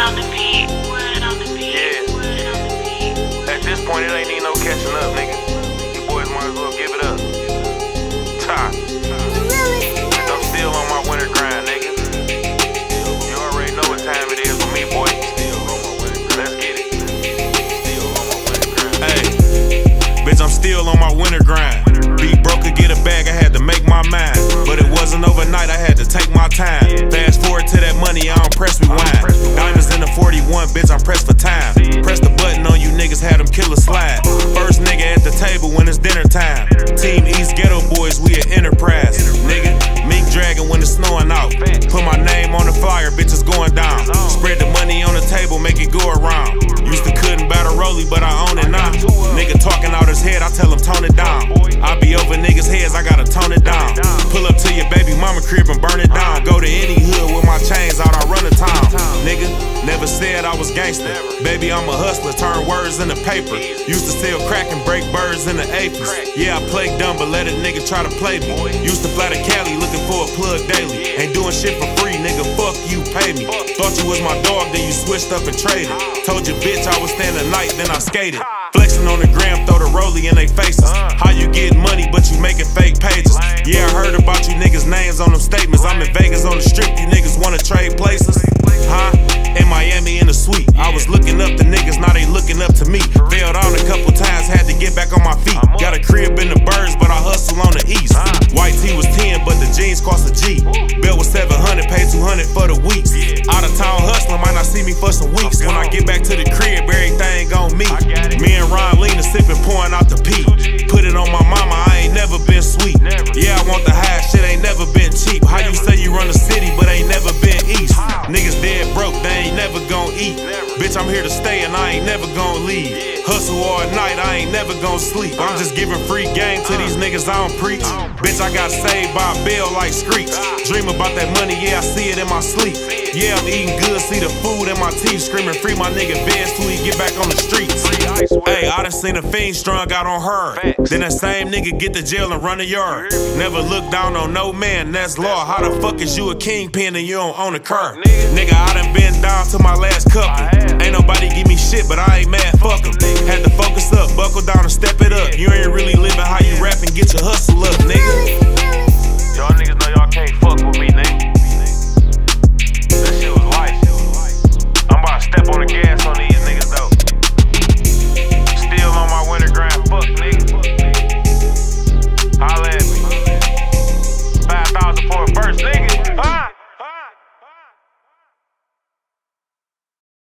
Yeah. At this point, it ain't need no catching up, nigga. You boys might as well give it up. Ta. I'm still on my winter grind, nigga. You already know what time it is for me, boy. Still on my winter grind. Let's get it. Still on my winter grind. Hey, bitch, I'm still on my winter grind. Be broke to get a bag, I had to make my mind. But it wasn't overnight, I had to take my time. Fast forward to that money, I don't press rewind. Diamonds in the 41, bitch, I'm pressed for time. Press the button on you niggas, had them killers slide. First nigga at the table when it's dinner time. Team East Ghetto Boys, we at Enterprise. Nigga, mink dragging when it's snowing out. Put my name on the flyer, bitches going down. Spread the money on the table, make it go around. Used to couldn't battle Rolly, but I own it now. Nigga talking out his head, I tell him tone it down. I be over niggas' heads, I gotta tone it down. Pull up to your baby mama crib and burn it down. Go to any hood with my chains out, I run the town. Nigga, never said I was gangster. Baby, I'm a hustler, turn words into paper. Used to sell crack and break birds in the aphids. Yeah, I played dumb, but let a nigga try to play me. Used to fly to Cali looking for a plug daily. Ain't doing shit for free, nigga, fuck you, pay me. Thought you was my dog, then you switched up and traded. Told your bitch I was staying the night, then I skated. Flexing on the gram, throw the rollie in they faces. How you getting money, but you making fake pages? Yeah, I heard about you niggas' names on them statements. I'm in Vegas on the strip, you niggas wanna trade places? Huh? In Miami in the suite. I was looking up to niggas, now they looking up to me. Failed on a couple times, had to get back on my feet. Got a crib in the birds, but I hustle on the east. White tee was 10, but the jeans cost a G. Bill was 700, paid 200 for the weeks. Out of town hustling, might not see me for some weeks. When I get back to the crib, everything on me. Me and Ron Lena sipping, pouring out the pee. Put it on my mama, I ain't never been sweet. Yeah, I want the high shit, ain't never been cheap. How you say you run the city, but ain't never been east? Niggas dead broke, they ain't never gon' eat. Bitch, I'm here to stay and I ain't never gon' leave. Hustle all night, I ain't never gon' sleep. I'm just giving free game to these niggas, I don't preach. Bitch, I got saved by a bill like Screech. Dream about that money, yeah, I see it in my sleep. Yeah, I'm eating good, see the food in my teeth. Screaming free my nigga Benz till he get back on the streets. Hey, I done seen a fiend strung out on her. Then that same nigga get to jail and run a yard. Never look down on no man, that's law. How the fuck is you a kingpin and you don't own a car? Nigga, I done been